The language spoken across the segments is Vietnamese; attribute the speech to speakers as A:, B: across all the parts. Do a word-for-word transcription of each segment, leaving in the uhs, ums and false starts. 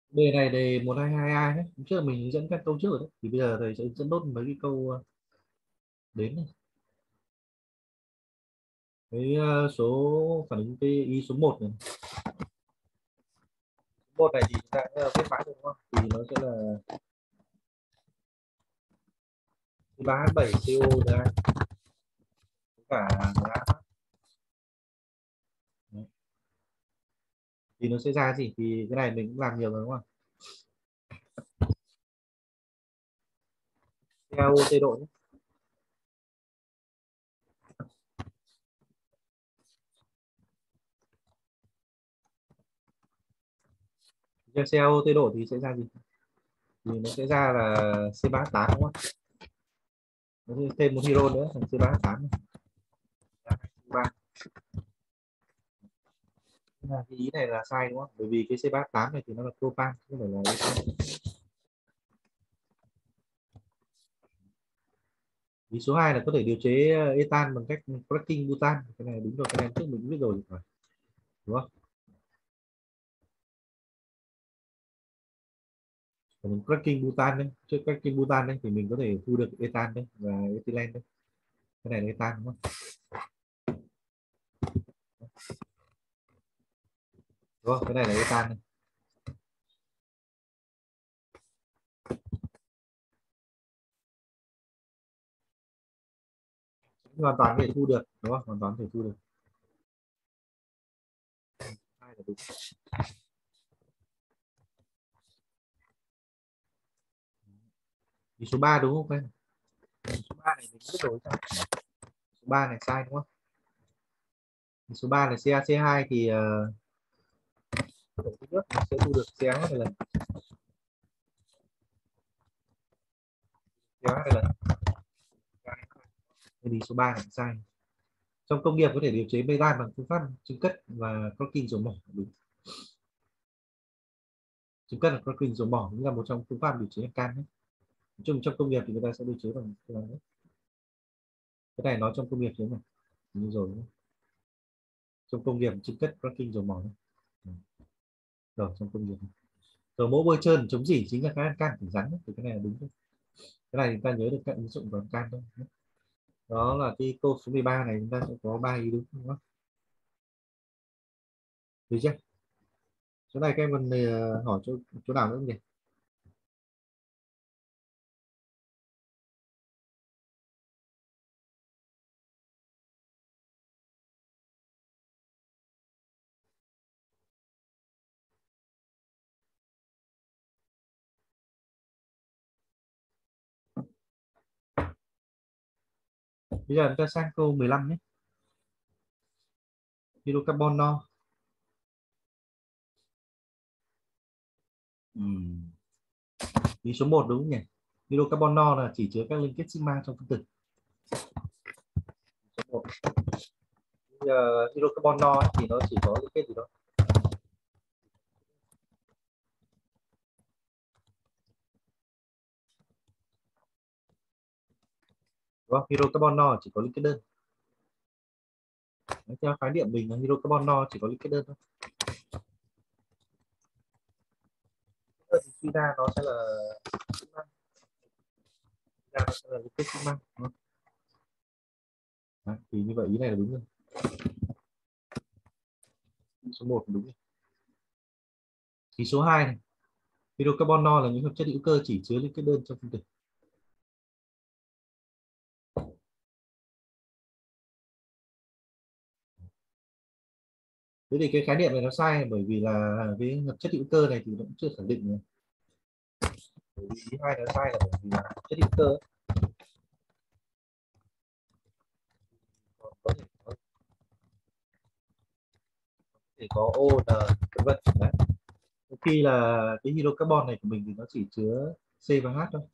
A: Đề này đề một hai hai hai đấy. Hôm trước mình hướng dẫn các câu trước rồi đấy. Thì bây giờ thầy sẽ hướng dẫn nốt mấy cái câu ờ, đến này. Cái ờ, số phản ứng cái ý số một này. Một này thì chúng ta sẽ viết mãi được đúng không? Thì nó sẽ là ba H bảy C O ra với cả en a hát. Đấy. Thì nó sẽ ra gì? Thì cái này mình cũng làm nhiều rồi đúng không? CaO tê độ nhé. Cho CaO tê độ thì sẽ ra gì? Thì nó sẽ ra là C ba H tám đúng không? Nó sẽ thêm một hydro nữa thành C ba H tám. Ba. Cái ý này là sai đúng không? Bởi vì cái C ba H tám này thì nó là propan, không phải là ethan. Ý số hai là có thể điều chế ờ, ethan bằng cách cracking butan. Cái này đúng rồi, cái này trước mình cũng biết rồi phải, đúng không? Còn cracking butan đấy, trước cracking butan đấy thì mình có thể thu được ethan đấy và ethylene đấy. Cái này là ethan đúng không? Đúng không? Cái này là ethan này. Hoàn toàn có thể thu được, đúng không? Hoàn toàn có thể thu được. Hai là đúng. Ý số ba đúng không em? Ý số ba này mình biết rồi sao? Số ba này sai đúng không? Ý số ba là xê a xê hai thì uh, thứ nhất mình sẽ thu được xê a hát này lần. xê a hát này lần. Cái ý số ba là sai. Trong công nghiệp có thể điều chế metan bằng phương pháp trứng cất và cracking dầu mỏ, đúng. Trứng cất và cracking dầu mỏ cũng là một trong phương pháp điều chế can đấy. Trong trong công nghiệp thì người ta sẽ điều chế bằng cái này. Cái này nói trong công nghiệp chứ mà như rồi đúng không? Trong công nghiệp trứng cất cracking dầu mỏ. Rồi trong công nghiệp dầu mỡ bôi trơn chống gì chính là cái can thẳng rắn đấy. Thì cái này là đúng thôi. Cái này chúng ta nhớ được các ứng dụng vào can thôi. Đó là cái câu số mười ba này chúng ta sẽ có ba ý đúng, đúng không? Được chưa? Chỗ này các em còn ờ, hỏi chỗ chỗ nào nữa không nhỉ? Bây giờ chúng ta sang câu mười lăm nhé. Hydrocarbon no. Ừm. Ý số một đúng không nhỉ? Hydrocarbon no là chỉ chứa các liên kết sigma trong phân tử. Số một. Bây giờ hydrocarbon no ấy, thì nó chỉ có liên kết gì đó. Đúng không? Hydrocarbon no chỉ có liên kết đơn. Đấy, theo khái niệm mình là hydrocarbon no chỉ có liên kết đơn thôi. Thì suy ra nó sẽ là sigma. Suy ra nó sẽ là liên kết sigma. Đấy, thì như vậy ý này là đúng rồi. Ý số một là đúng rồi. Ý số hai này. Hydrocarbon no là những hợp chất hữu cơ chỉ chứa liên kết đơn trong phân tử. Thế thì cái khái niệm này nó sai bởi vì là cái hợp chất hữu cơ này thì nó cũng chưa khẳng định nữa. Bởi vì ý hai nó sai là bởi vì là hợp chất hữu cơ ấy, có, có thể có, thể có O, N, vân vân. Đấy. Khi là cái hydrocarbon này của mình thì nó chỉ chứa C và H thôi.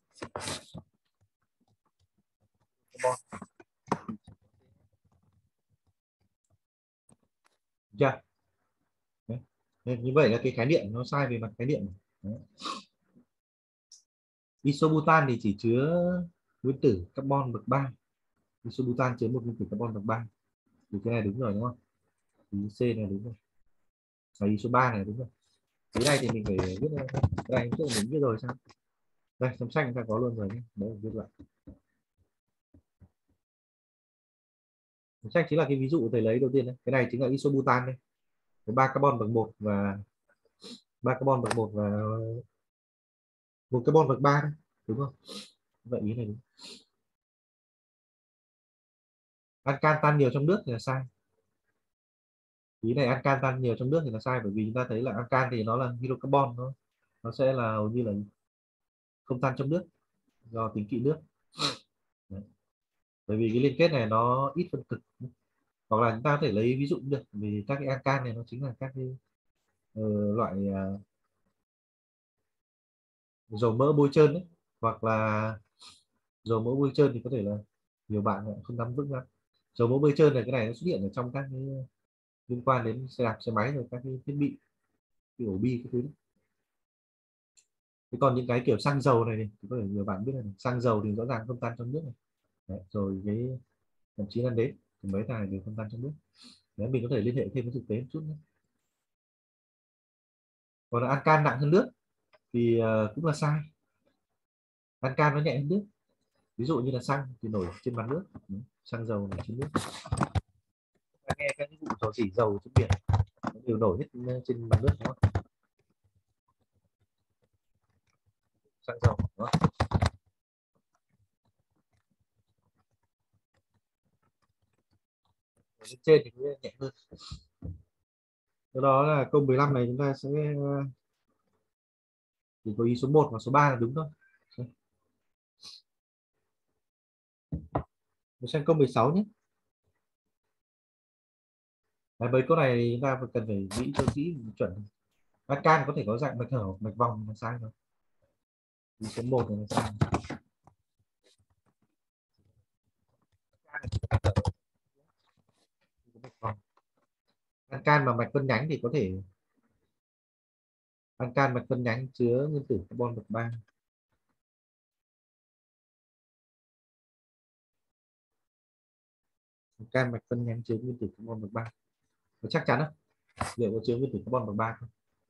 A: Carbon. Chưa? Đấy. Nên như vậy là cái khái niệm nó sai về mặt khái niệm. Đấy. Isobutan thì chỉ chứa nguyên tử carbon bậc ba. Isobutan chứa một nguyên tử carbon bậc ba. Thì cái này đúng rồi đúng không? Ý C này đúng rồi. Và ý số ba này đúng rồi. cái này thì mình phải viết ra. Cái này trước mình viết rồi sao? Đây chấm xanh ta có luôn rồi nhé, đấy viết lại. Chấm xanh chính là cái ví dụ thầy lấy đầu tiên đấy. Cái này chính là isobutan đây, ba carbon bậc một và ba carbon bậc một và một carbon bậc ba đấy, đúng không? Vậy ý này đúng. Alcan tan nhiều trong nước thì là sai. Ý này alcan tan nhiều trong nước thì là sai, bởi vì chúng ta thấy là alcan thì nó là hydrocarbon, nó nó sẽ là hầu như là không tan trong nước do tính kỵ nước. Đấy. Bởi vì cái liên kết này nó ít phân cực, hoặc là chúng ta có thể lấy ví dụ cũng được, vì các cái alcan này nó chính là các cái uh, loại uh, dầu mỡ bôi trơn đấy, hoặc là dầu mỡ bôi trơn thì có thể là nhiều bạn không nắm vững lắm. Dầu mỡ bôi trơn này, cái này nó xuất hiện ở trong các cái liên quan đến xe đạp, xe máy, rồi các cái thiết bị, cái ổ bi cái thứ. Thế còn những cái kiểu xăng dầu này thì có thể nhiều bạn biết là xăng dầu thì rõ ràng không tan trong nước này. Đấy, rồi cái thậm chí là đến thì mấy thằng này đều không tan trong nước. Đấy, mình có thể liên hệ thêm với thực tế một chút nữa. Còn là alcan nặng hơn nước thì uh, cũng là sai. Alcan nó nhẹ hơn nước, ví dụ như là xăng thì nổi trên mặt nước, xăng dầu nổi trên nước. Ta nghe các cái vụ dò dỉ dầu trên biển nó đều nổi hết trên mặt nước, đúng không? Xăng dầu, đúng không? Ở bên trên thì cũng nhẹ hơn. Sau đó là câu mười lăm này chúng ta sẽ chỉ có ý số một và số ba là đúng thôi. Mình sang câu mười sáu nhé. Đấy, với câu này chúng ta cần phải nghĩ cho kỹ chuẩn. Can có thể có dạng mạch hở, mạch vòng là sai rồi. Ý số một là sai. Can mà mạch phân nhánh thì có thể can mạch phân nhánh chứa nguyên tử carbon bậc ba. Can mạch phân nhánh chứa nguyên tử carbon bậc ba. Có chắc chắn không? Liệu có chứa nguyên tử carbon bậc ba không?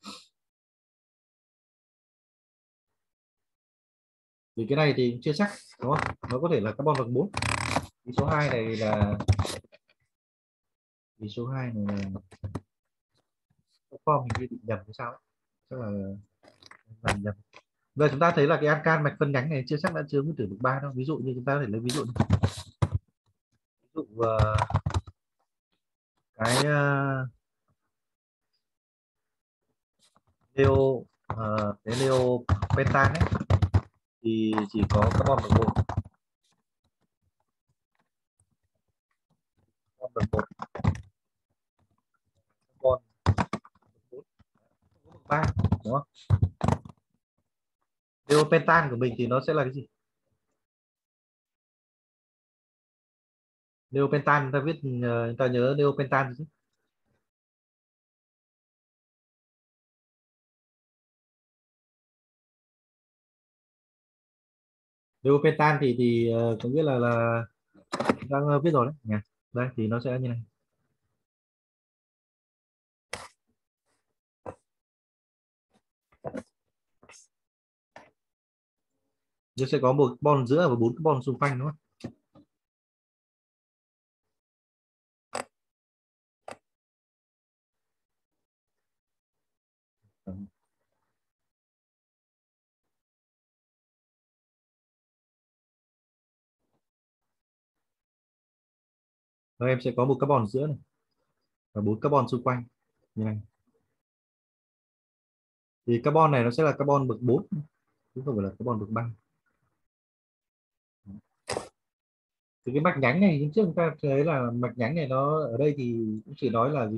A: Vì cái này thì chưa chắc, đúng không? Nó có thể là carbon bậc bốn. Ý số hai này là ý số hai này là form hình như bị nhầm hay sao ấy. Chắc là làm nhầm. Giờ chúng ta thấy là cái alcan mạch phân nhánh này chưa chắc đã chứa nguyên tử bậc ba đâu. Ví dụ như chúng ta có thể lấy ví dụ này. Ví dụ uh, cái uh, neo uh, cái neo pentan ấy thì chỉ có carbon bậc một, carbon bậc một, carbon bậc ba, đúng không? Neo pentan của mình thì nó sẽ là cái gì? Neo pentan ta viết uh, ta nhớ neo pentan gì? Neo pentan thì thì uh, có nghĩa là là đang viết rồi đấy nhỉ. Đây thì nó sẽ như này. Nó sẽ có một carbon giữa và bốn carbon xung quanh, đúng không? Và em sẽ có một carbon giữa này và bốn carbon xung quanh như này. Thì carbon này nó sẽ là carbon bậc bốn chứ không phải là carbon bậc ba. Thì cái mạch nhánh này trước chúng ta thấy là mạch nhánh này nó ở đây thì cũng chỉ nói là gì?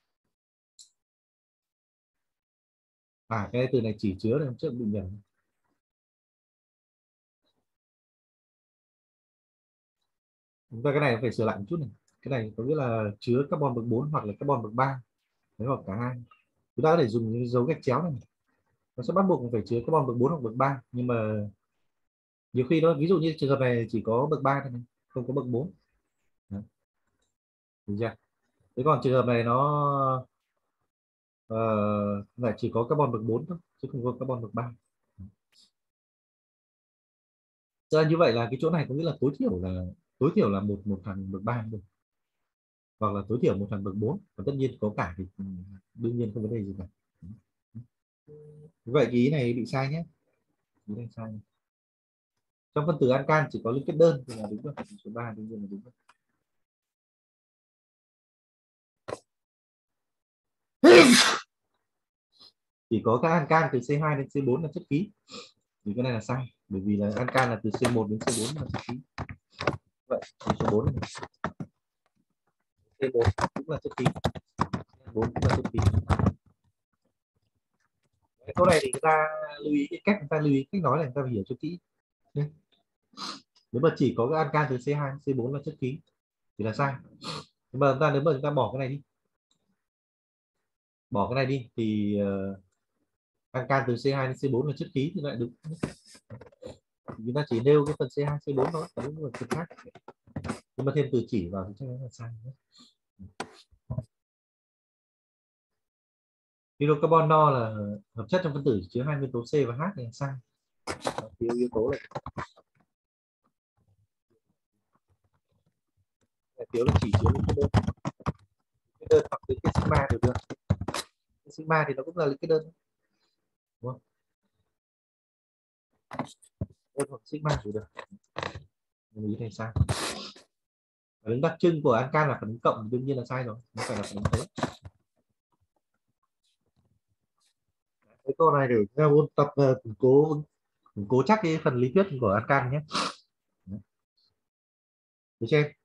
A: À cái từ này chỉ chứa này, trước bị nhầm. Chúng ta cái này phải sửa lại một chút này. Cái này có nghĩa là chứa carbon bậc bốn hoặc là carbon bậc ba, đấy, hoặc cả hai. Chúng ta có thể dùng những dấu gạch chéo này, nó sẽ bắt buộc phải chứa carbon bậc bốn hoặc bậc ba, nhưng mà nhiều khi đó, ví dụ như trường hợp này chỉ có bậc ba thôi, không có bậc bốn. Đấy. Được chưa? Thế còn trường hợp này nó ờ, lại chỉ có carbon bậc bốn thôi chứ không có carbon bậc ba. Ra như vậy là cái chỗ này có nghĩa là tối thiểu là tối thiểu là một một thằng bậc ba được, hoặc là tối thiểu một thằng bậc bốn, và tất nhiên có cả thì ừ, đương nhiên không vấn đề gì cả. Vậy cái ý này bị sai nhé, ý này sai. Trong phân tử alkan chỉ có liên kết đơn thì là đúng rồi, số ba đương nhiên là đúng rồi. Chỉ có các alkan từ C hai đến C bốn là chất khí thì cái này là sai, bởi vì là alkan là từ C một đến C bốn là chất khí. Vậy thì số bốn này, C một cũng là chất khí, C bốn cũng là chất khí. Cái câu này thì người ta lưu ý cái cách người ta lưu ý cách nói này, người ta phải hiểu cho kỹ. Nếu mà chỉ có cái alkan từ C hai đến C bốn là chất khí thì là sai. Nhưng mà chúng ta nếu mà chúng ta bỏ cái này đi, bỏ cái này đi thì uh, alkan từ C hai đến C bốn là chất khí thì lại đúng. Chúng ta chỉ nêu cái phần C hai C bốn thôi, đúng là phần khác. Nhưng mà thêm từ chỉ vào thì chắc chắn là sai. Hydrocarbon no là hợp chất trong phân tử chứa hai nguyên tố C và H thì là sai. Thiếu yếu tố này, thiếu là chỉ chứa liên kết đơn, liên kết đơn hoặc liên kết sigma đều được. Sigma thì nó cũng là liên kết đơn, đúng không? Đơn hoặc sigma đều được. Mình ý này sai. Phản ứng đặc trưng của alkan là phản ứng cộng, đương nhiên là sai rồi, nó phải là phản ứng thế. Cái câu này để ra ôn tập uh, củng cố củng cố chắc cái phần lý thuyết của alkan nhé. Được chưa?